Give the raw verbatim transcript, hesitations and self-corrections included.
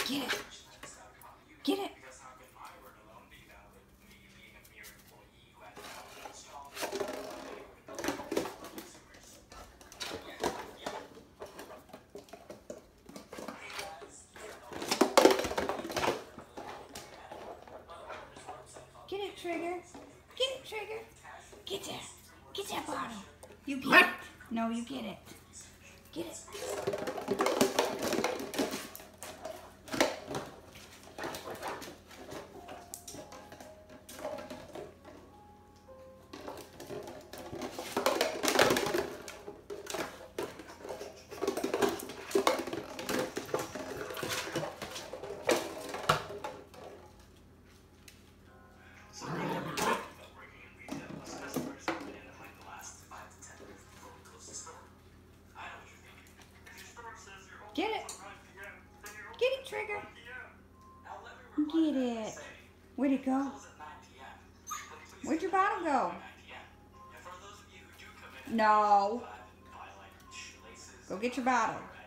Get it. Get it. Get it, Trigger. Get it, Trigger. Get there. Get that bottle. You get it. No, you get it. Get it. Get it. Get it, Trigger. Get it. Where'd it go? Where'd your bottle go? No. Go get your bottle.